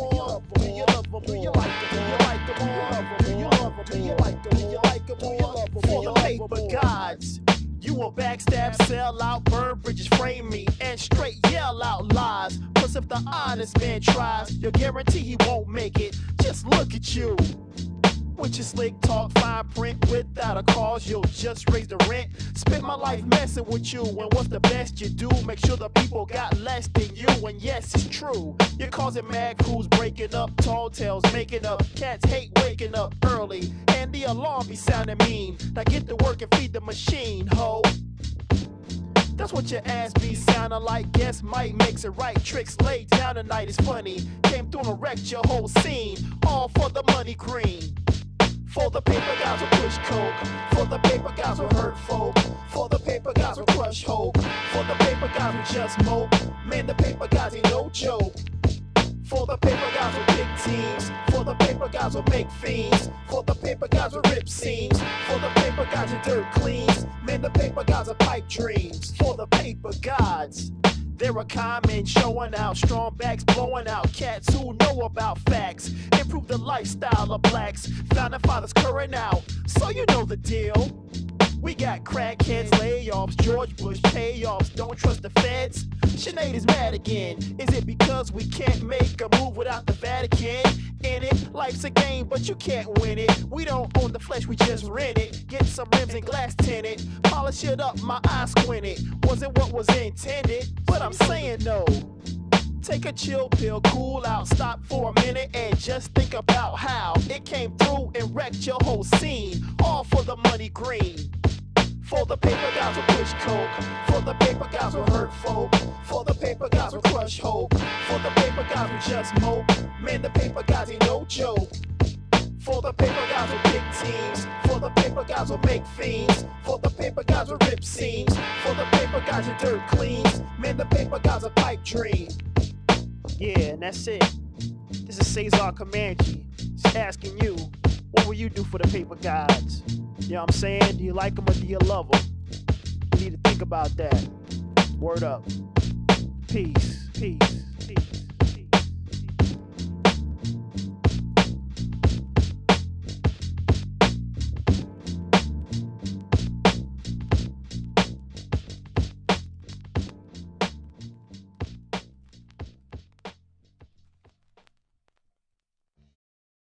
more? Do you love them? Do you like them? Do you like them more? Do you love them? Do you like them? Do you like them more? For the paper gods. You a backstab, sell out, burn bridges, frame me, and straight yell out lies. Plus if the honest man tries, you'll guarantee he won't make it. Just look at you. With your slick talk, fine print, without a cause, you'll just raise the rent. Spend my life messing with you, and what's the best you do? Make sure the people got less than you, and yes, it's true. You're causing mad crews breaking up, tall tales making up. Cats hate waking up early, and the alarm be sounding mean. Now get to work and feed the machine, ho. That's what your ass be sounding like. Guess Mike makes it right. Tricks laid down tonight is funny. Came through and wrecked your whole scene. All for the money green. For the paper guys who push coke. For the paper guys who hurt folk. For the paper guys who crush hope. For the paper guys who just mope. Man, the paper guys ain't no joke. For the paper guys who pick teams. For the paper guys who make fiends. For the paper guys who rip seams. For the paper guys who dirt cleans. Man, the paper guys are pipe dreams. For the paper gods. They're a comment showing out, strong backs blowing out, cats who know about facts, improve the lifestyle of blacks, founding fathers current out, so you know the deal. We got crackheads, layoffs, George Bush payoffs, don't trust the feds. Sinead is mad again. Is it because we can't make a move without the Vatican in it? Life's a game, but you can't win it. We don't own the flesh, we just rent it. Get some rims and glass tinted. Polish it up, my eyes squinted. Wasn't what was intended, but I'm saying no. Take a chill pill, cool out, stop for a minute and just think about how it came through and wrecked your whole scene. All for the money green. For the paper guys who push coke. For the paper guys who hurt folk. For the paper guys who crush hope. For the paper guys who just mope. Man, the paper guys ain't no joke. For the paper guys who pick teams. For the paper guys who make fiends. For the paper guys who rip seams. For the paper guys who dirt cleans. Man, the paper guys a pipe dream. Yeah, and that's it. This is Cesar Comanche. Just asking you, what will you do for the paper gods? You know what I'm saying? Do you like them or do you love them? You need to think about that. Word up. Peace, peace, peace.